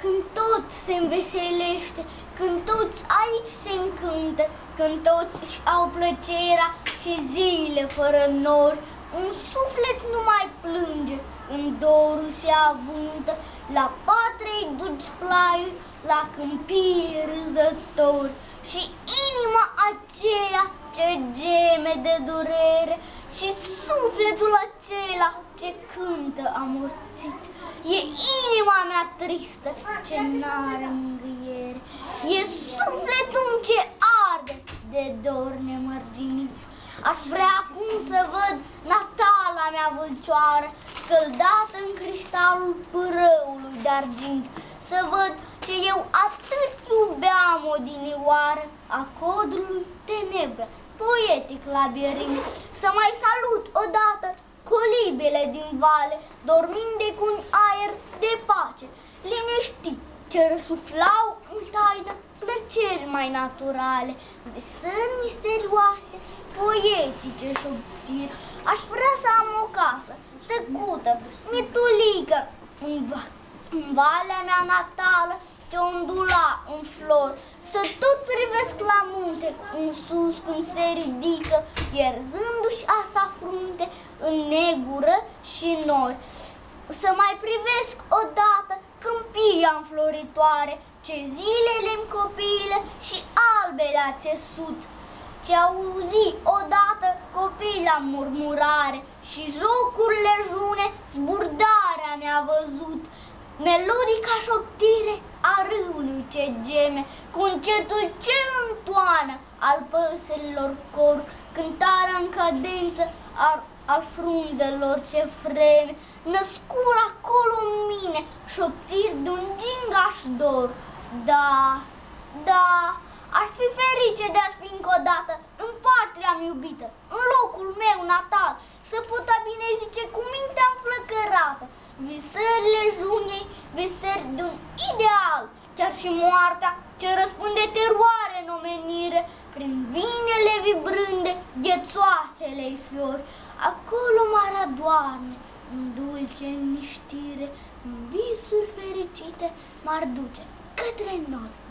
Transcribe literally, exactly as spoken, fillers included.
când tot se înveselește, când toți aici se încântă, când toți își au plăcerea și zile fără nori, un suflet nu mai plânge, în dorul se avântă, la patrei duci plaiuri, la câmpii râzători, și inima aceea ce geme de durere și sufletul acela ce cântă amorțit. E inima mea tristă ce n-are mângâiere, e sufletul ce arde de dor nemărginit. Aș vrea acum să văd Natala mea vâlcioară, scăldată în cristalul pârâului de argint, să văd ce eu atât iubeam odinioară a codului tenebră, poetic labirint, să mai salut odată colibele din vale, dorminde cu un aer de pace, liniștit, ce răsuflau în taină plăceri mai naturale, visări misterioase, poetice șoptiri. Aș vrea să am o casă tăcută, mitulică, în, va în valea mea natală ce ondula în flori, să tot privesc la munte, în sus cum se ridică, ierzându-și asa frunte în negură și nori. Să mai privesc odată câmpia înfloritoare, ce zilele-mi copiile și albele a țesut, ce auzi odată copii la murmurare și jocurile june zburdarea mi-a văzut, melodica șoptire a râului ce geme, concertul ce întoană al păsărilor cor, cântarea în cadență al, al frunzelor ce freme, născur acolo în mine șoptiri de-un gingaș dor. Da, da, aș fi ferice de-aș fi încă o dată în patria-mi iubită, în locul meu natal, să pot a bine zice cu mintea înflăcărată, visările junei, visări de-un ideal, chiar și moartea ce răspunde teroare în omenire, prin vinele vibrânde, ghețoasele-i fiori, acolo marea doarme, în dulce liniștire, în visuri fericite m-ar duce către nori.